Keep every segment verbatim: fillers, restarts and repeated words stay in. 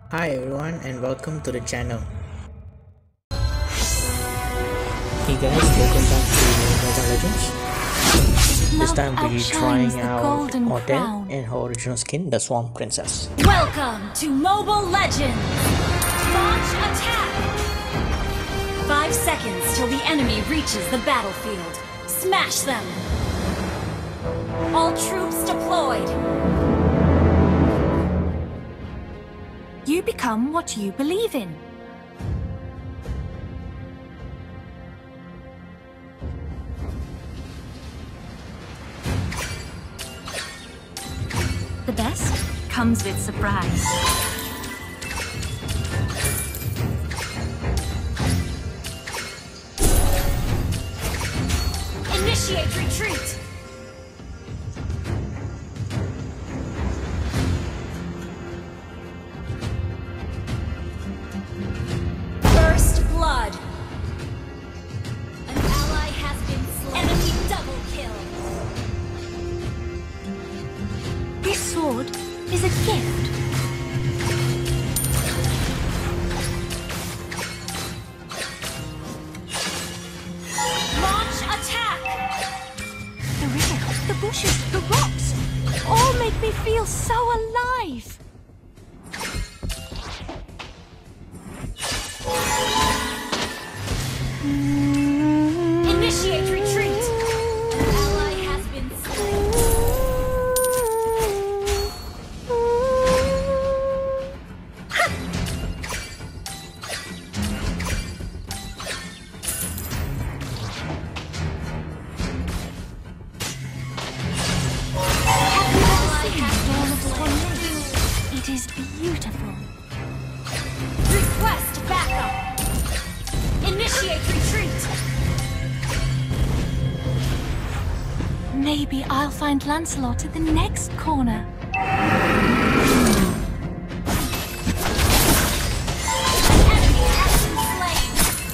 Hi everyone and welcome to the channel. Hey guys, welcome back to Mobile Legends. This time we're trying out Odette and her original skin, the Swan Princess. Welcome to Mobile Legends! Launch attack! Five seconds till the enemy reaches the battlefield. Smash them! All troops deployed! You become what you believe in. The best comes with surprise. Initiate retreat! First blood! An ally has been slain. Enemy double kill! This sword is a gift. Launch attack! The river, the bushes, the rocks, all make me feel so alive. Initiate retreat! An ally has been slain. It is beautiful. Request backup! Initiate retreat! Maybe I'll find Lancelot at the next corner. An enemy has been slain!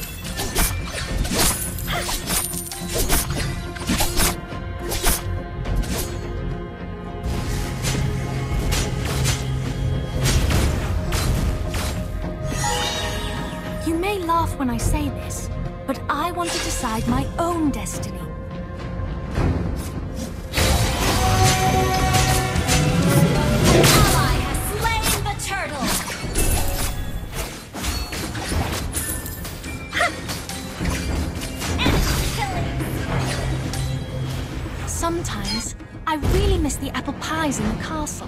You may laugh when I say this, but I want to decide my own destiny. An ally has slain the turtle! Enemy killing! Sometimes I really miss the apple pies in the castle.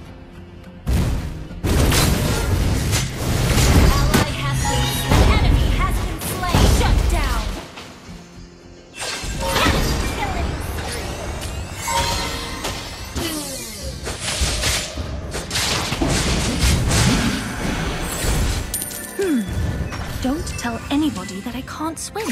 Ally has been slain. Enemy has been slain. Shut down. Enemy killing. Hmm. Don't tell anybody that I can't swim.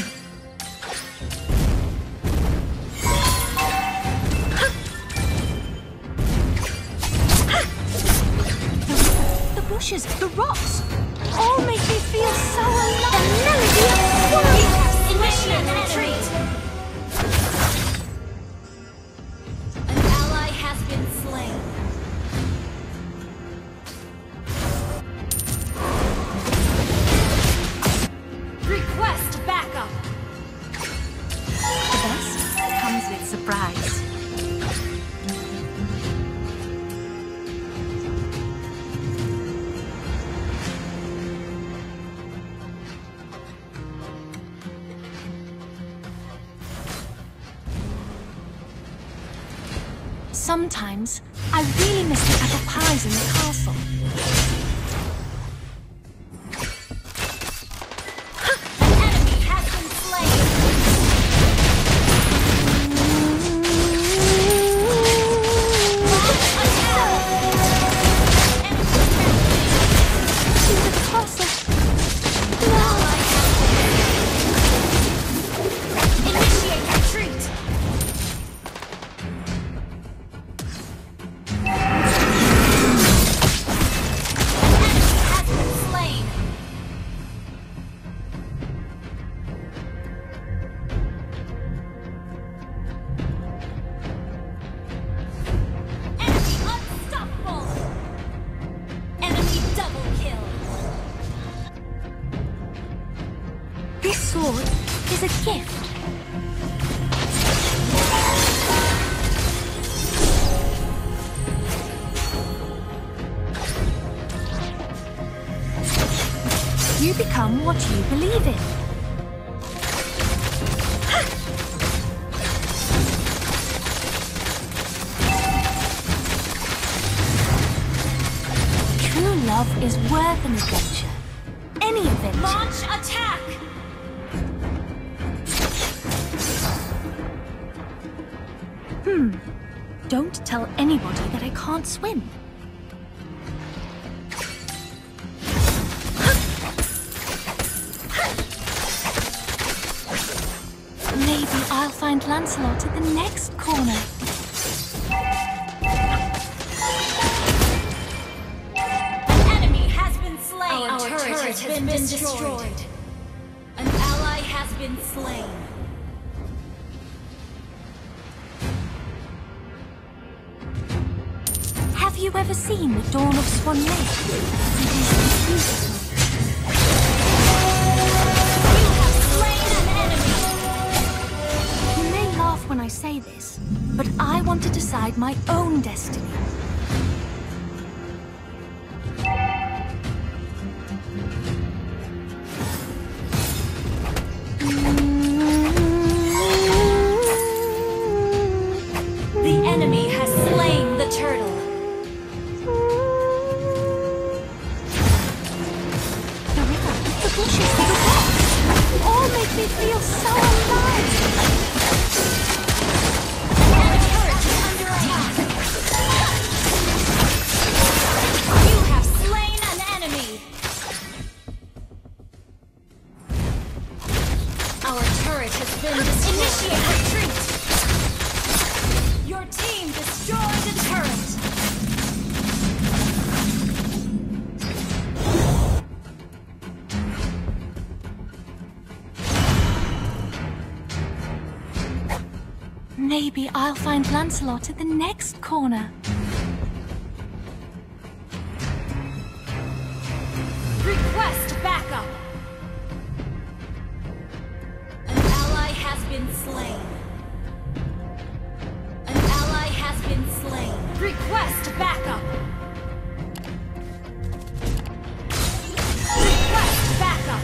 The bushes, the rocks, all make me feel so alive. The melody of Swan! Initiate retreat! An ally has been slain. Request backup! The best comes with surprise. Sometimes I really miss the apple pies in the castle. An enemy has been slain. Launch attack! Enemy to the castle. Ally has been initiate retreat. sword is a gift. You become what you believe in. True love is worth an adventure. Any adventure. Launch attack! Hmm. Don't tell anybody that I can't swim. Maybe I'll find Lancelot at the next corner. An enemy has been slain. Our, Our turret, turret has, has been, been destroyed. destroyed. An ally has been slain. Have you ever seen the dawn of Swan Lake? It is beautiful. When I say this, but I want to decide my own destiny. The enemy has slain the turtle. The river, the bushes, the rocks, all make me feel so alive. Initiate retreat! Your team destroyed the turret! Maybe I'll find Lancelot at the next corner. Request backup! Been slain. An ally has been slain. Request backup. Request backup.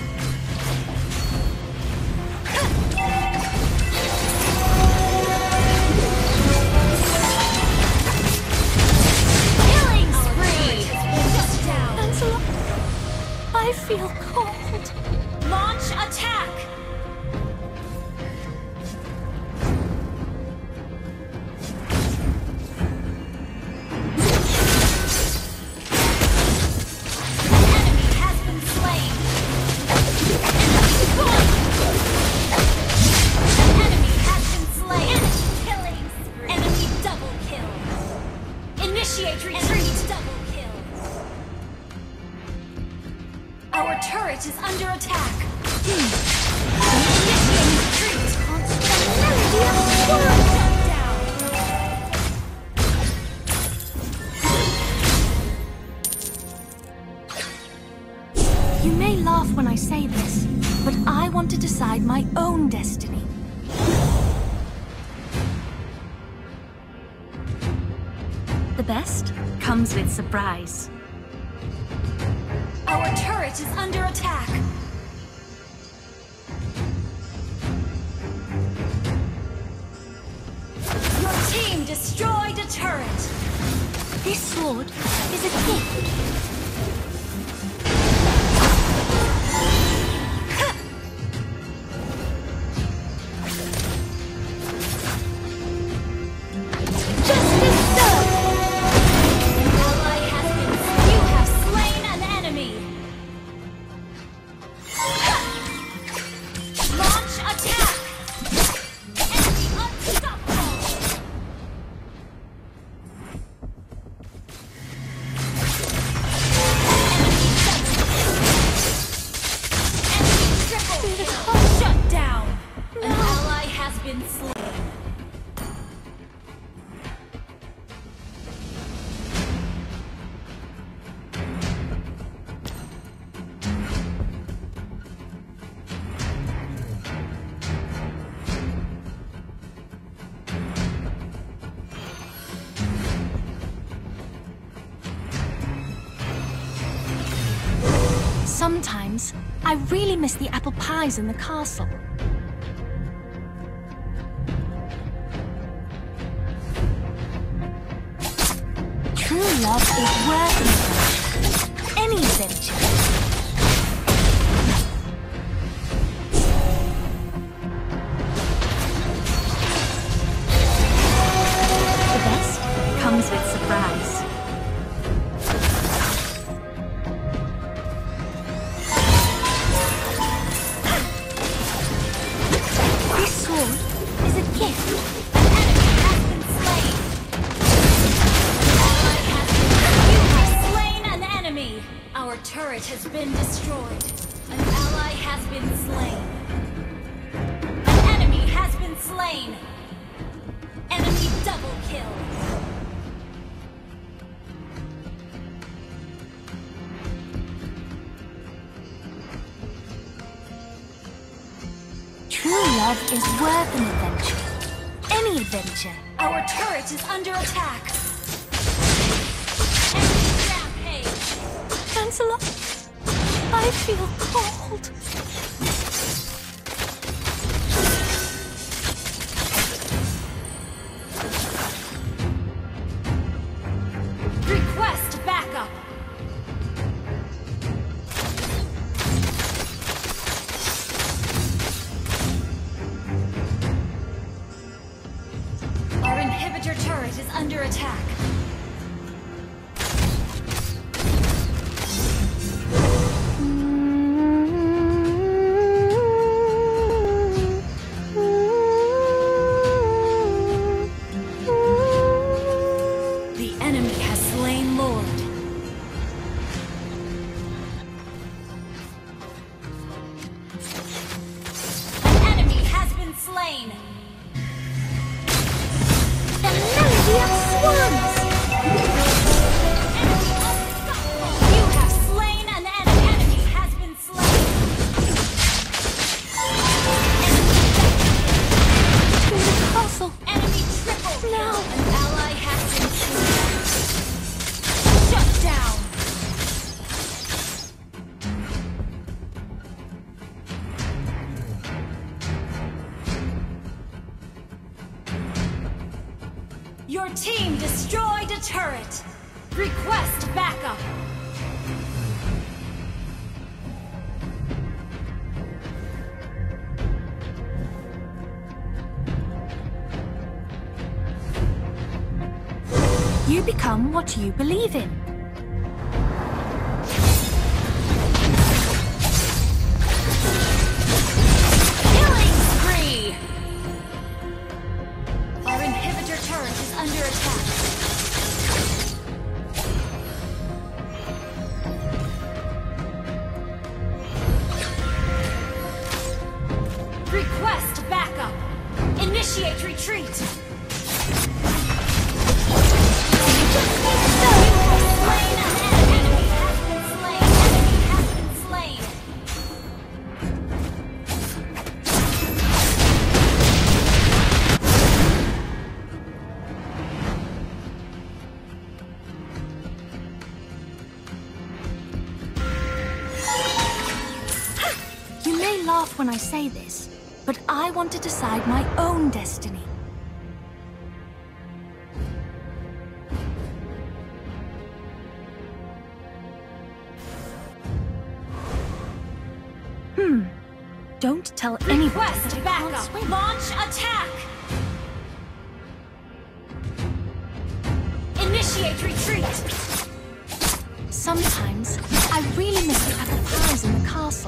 Killing spree. Just down. Lancelot, I feel cold. Launch attack. Initiate retreat! Double kill! Our turret is under attack! Hmm. Initiate retreat! Shut down! You may laugh when I say this, but I want to decide my own destiny. The best comes with surprise. Our turret is under attack. Your team destroyed a turret. This sword is a gift. Sometimes, I really miss the apple pies in the castle. True love is worth it. Any adventure. The best comes with surprise. This sword is a gift. An enemy has been slain. Ally has been. You have slain an enemy. Our turret has been destroyed. An ally has been slain. An enemy has been slain. Enemy double kill. True love is worth an adventure. Any adventure. Our turret is under attack. Enemy rampage. Lancelot, I feel cold. Request backup. Our inhibitor turret is under attack. The enemy has slain Lord. An enemy has been slain. The melody of swans! Enemy unstoppable. You have slain an enemy. Enemy has been slain. To the castle. Enemy triple kill. No. An ally has been slain. Shut down. Your team destroyed a turret. Request backup. You become what you believe in. Killing spree. Our inhibitor turret is under attack. Request backup. Initiate retreat. Slain an enemy. Enemy has been slain. Enemy has been slain. You may laugh when I say this, but I want to decide my own destiny. Hmm. Don't tell anybody Request that I can't backup. swim. Launch attack. Initiate retreat. Sometimes, I really miss the apple pies in the castle.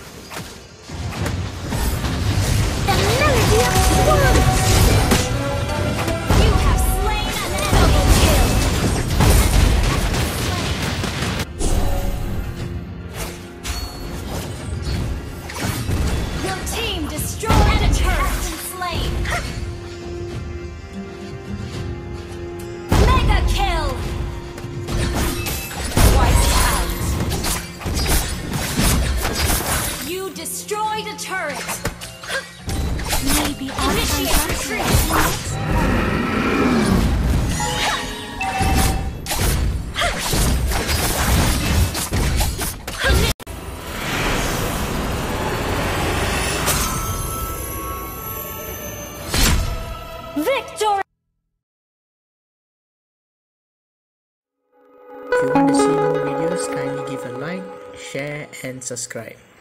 The melody of swans! You have slain an enemy. Double kill. Your team destroyed a turret and slain. Mega kill. Wiped out. You destroyed a turret. Maybe I can you want to see more videos, kindly give a like, share and subscribe.